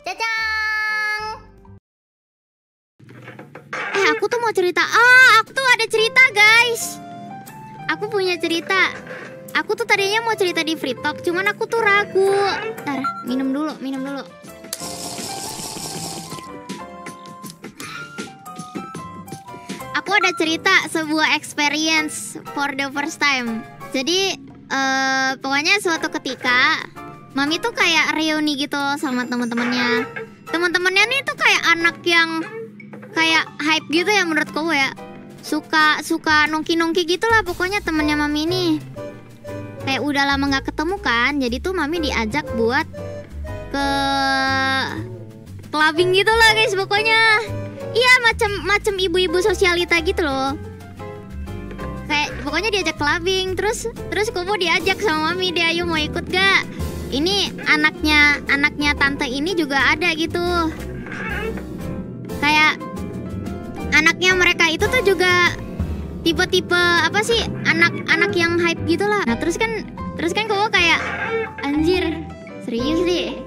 Cacang. Aku tuh mau cerita. Aku tuh ada cerita, guys. Aku punya cerita. Aku tuh tadinya mau cerita di Free Talk, cuman aku tuh ragu. Ntar, minum dulu. Aku ada cerita sebuah experience for the first time. Jadi, pokoknya suatu ketika Mami tuh kayak reuni gitu sama teman-temannya. Teman-temannya nih tuh kayak anak yang kayak hype gitu ya menurut kamu ya. Suka nongki-nongki gitulah pokoknya temennya Mami ini. Kayak udah lama nggak ketemu kan, jadi tuh Mami diajak buat ke clubbing gitu lah guys pokoknya. Iya macem ibu-ibu sosialita gitu loh. Kayak pokoknya diajak clubbing, terus Kobo diajak sama Mami, dia ayo mau ikut gak? Ini anaknya tante ini juga ada gitu. Kayak anaknya mereka itu tuh juga tipe-tipe apa sih, anak yang hype gitulah. Nah terus kan Kobo kayak anjir serius deh,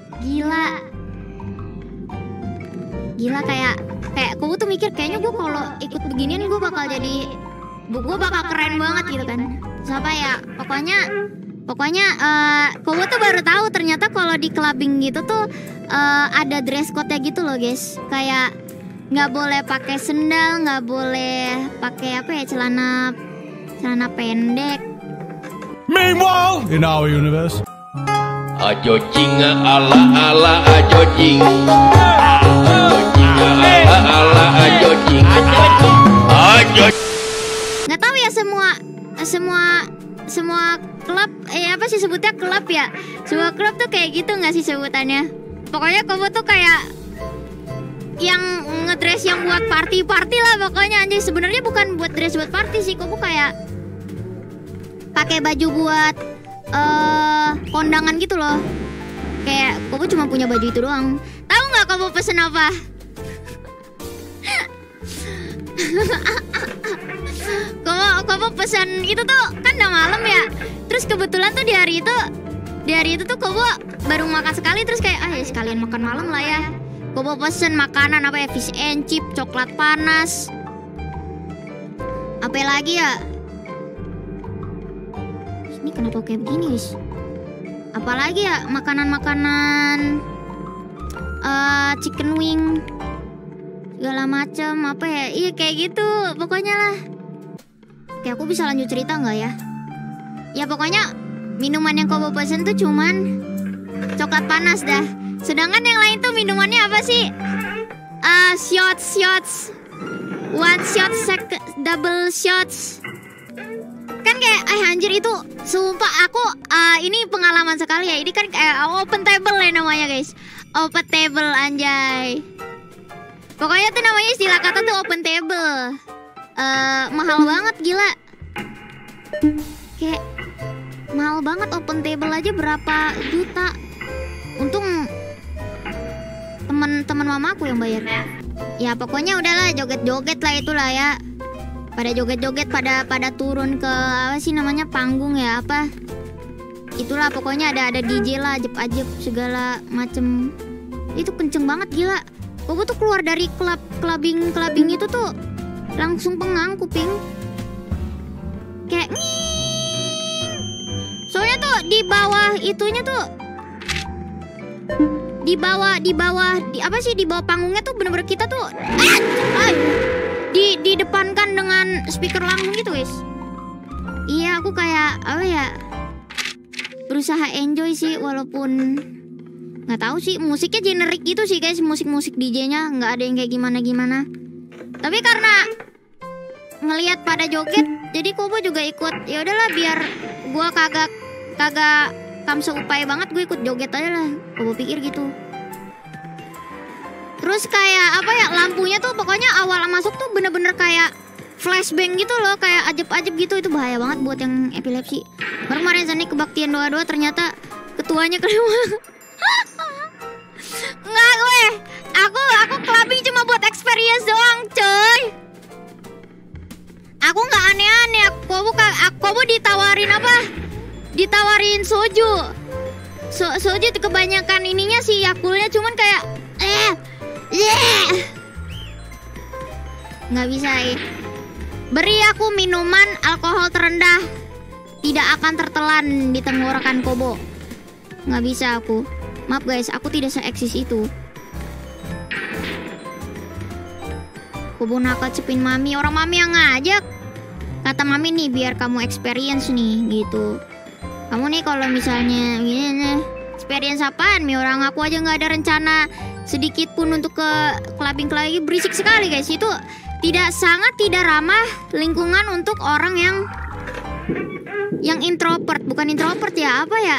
gila kayak Kobo tuh mikir kayaknya gue kalau ikut beginian gue bakal keren banget gitu kan. Siapa ya pokoknya Kobo tuh baru tahu ternyata kalau di clubbing gitu tuh ada dress code-nya gitu loh guys. Kayak nggak boleh pakai sendal, nggak boleh pakai celana pendek. Meanwhile, in our universe, ajo jinga ala ajo jing, ala ajo jing, ajo. Nggak tahu ya semua klub apa sih sebutnya klub ya? Semua klub tuh kayak gitu nggak sih sebutannya? Pokoknya Kobo tuh kayak yang ngedress yang buat party lah pokoknya anjir. Sebenarnya bukan buat dress buat party sih, Kobo kayak pakai baju buat kondangan gitu loh. Kayak Kobo cuma punya baju itu doang. Tahu nggak Kobo pesen apa? Kobo pesan itu tuh kan udah malam ya. Terus kebetulan tuh di hari itu tuh Kobo baru makan sekali, terus kayak sekalian makan malam lah ya. Kobo pesen makanan apa ya, fish and chip, coklat panas. Apa lagi ya? Ini kenapa kayak begini guys? Apalagi ya makanan chicken wing segala macam apa ya, iya kayak gitu pokoknya lah. Oke, aku bisa lanjut cerita nggak ya? Ya pokoknya minuman yang Kobo pesen tuh cuman coklat panas dah. Sedangkan yang lain tuh minumannya apa sih? Shots, one shot, double shots. Kan kayak anjir itu sumpah aku ini pengalaman sekali ya. Ini kan kayak open table ya namanya guys. Open table anjay. Pokoknya tuh namanya istilah kata tuh open table. Mahal banget gila. Kayak mahal banget open table aja berapa juta. Untung teman mamaku yang bayar. Ya pokoknya udahlah joget-joget lah itulah ya. Pada joget-joget pada turun ke apa sih namanya panggung ya apa. Itulah pokoknya ada DJ lah, ajeb-ajeb segala macem. Itu kenceng banget gila. Kobo tuh keluar dari clubbing itu tuh langsung pengang kuping. Kayak soalnya tuh di bawah itunya tuh di bawah apa sih, di bawah panggungnya tuh bener-bener kita tuh didepankan dengan speaker langsung gitu guys. Iya aku kayak apa ya, berusaha enjoy sih walaupun nggak tahu sih musiknya generik gitu sih guys, musik DJ-nya nggak ada yang kayak gimana. Tapi karena ngelihat pada joget, jadi Kobo juga ikut. Ya udahlah biar gua kagak kamsa upaya banget, gue ikut joget aja lah. Kobo pikir gitu. Terus kayak apa ya, lampunya tuh pokoknya awal masuk tuh bener-bener kayak flashbang gitu loh, kayak ajeb-ajeb gitu. Itu bahaya banget buat yang epilepsi. Baru kemarin Zani kebaktian doa-doa ternyata ketuanya kelima. Nggak gue, aku clubbing cuma buat experience doang coy. Aku nggak aneh-aneh. Kobo ditawarin apa? Ditawarin soju soju tuh kebanyakan ininya sih Yakultnya, cuman kayak nggak bisa Beri aku minuman alkohol terendah, tidak akan tertelan di tenggorokan Kobo. Nggak bisa aku. Maaf guys, aku tidak se-eksis itu. Kobo nakal cepin mami, orang mami yang ngajak. Kata mami nih, biar kamu experience nih gitu. Kamu nih kalau misalnya gini, experience apaan? Mi orang aku aja nggak ada rencana sedikit pun untuk ke clubbing lagi. Berisik sekali guys, itu sangat tidak ramah lingkungan untuk orang yang introvert. Bukan introvert ya, apa ya?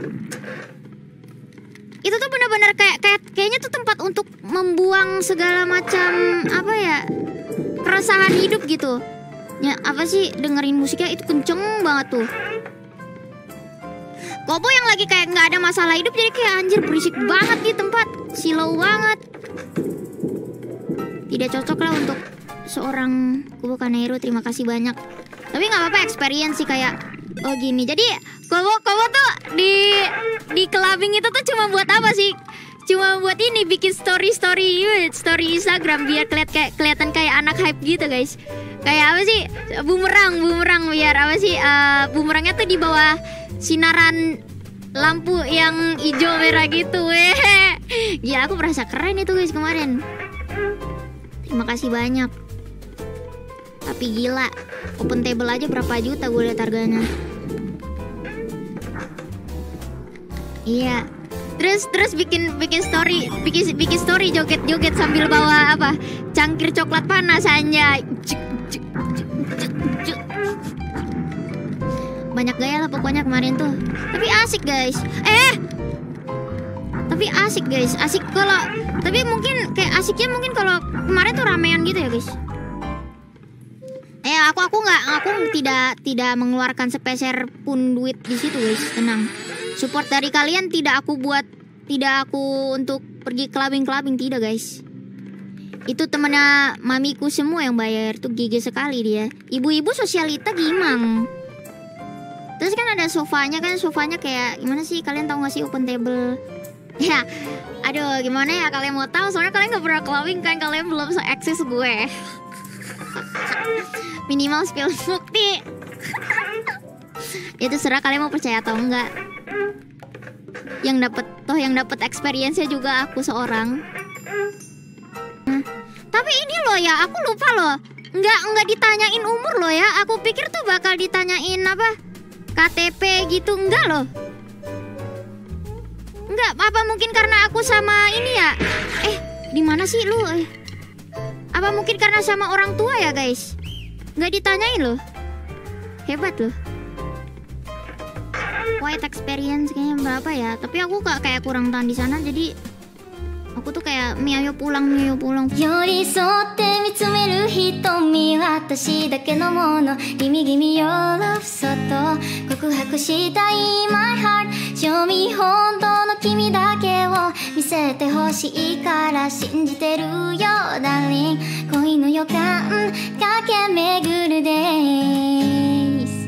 Itu tuh benar-benar kayaknya tuh tempat untuk membuang segala macam apa ya, keresahan hidup gitu. Ya apa sih, dengerin musiknya itu kenceng banget tuh. Kobo yang lagi kayak nggak ada masalah hidup jadi kayak anjir berisik banget nih tempat, silau banget. Tidak cocok lah untuk seorang Kobo Kanehiro. Terima kasih banyak. Tapi nggak apa-apa, experience sih kayak oh gini. Jadi Kobo tuh di clubbing itu tuh cuma buat apa sih? Cuma buat ini, bikin story Instagram biar kelihatan kayak anak hype gitu guys. Kayak apa sih, bumerang biar apa sih, bumerangnya tuh di bawah sinaran lampu yang hijau merah gitu. Gila, aku merasa keren itu guys kemarin. Terima kasih banyak. Tapi gila, open table aja berapa juta gue liat harganya. Iya. Terus bikin story joget-joget sambil bawa apa? Cangkir coklat panas aja. Banyak gaya lah pokoknya kemarin tuh. Tapi asik guys. Asik kalau. Tapi mungkin kayak asiknya mungkin kalau kemarin tuh ramean gitu ya guys. Aku tidak mengeluarkan sepeser pun duit di situ guys. Tenang. Support dari kalian tidak aku untuk pergi clubbing tidak guys. Itu temennya mamiku semua yang bayar. Tuh gigi sekali dia. Ibu-ibu sosialita gimang. Terus kan ada sofanya kayak gimana sih, kalian tahu gak sih open table? Ya, aduh gimana ya kalian mau tahu, soalnya kalian gak pernah clubbing kan, kalian belum se-eksis gue. Minimal spill bukti. Ya terserah kalian mau percaya atau enggak. Yang dapat experience-nya juga aku seorang. Tapi ini loh ya, aku lupa loh. Enggak ditanyain umur loh ya. Aku pikir tuh bakal ditanyain apa? KTP gitu, enggak loh. Enggak, apa mungkin karena aku sama ini ya? Di mana sih lu? Apa mungkin karena sama orang tua ya, guys? Enggak ditanyain loh. Hebat loh. White experience kayaknya berapa ya? Tapi aku kayak kurang tahan di sana, jadi aku tuh kayak ayo pulang. 寄り添って見つめる瞳私だけのものギミギミ Your love そっと告白したい My heart Show me 本当の君だけを見せてほしいから信じてるよ Darling 恋の予感駆け巡る Days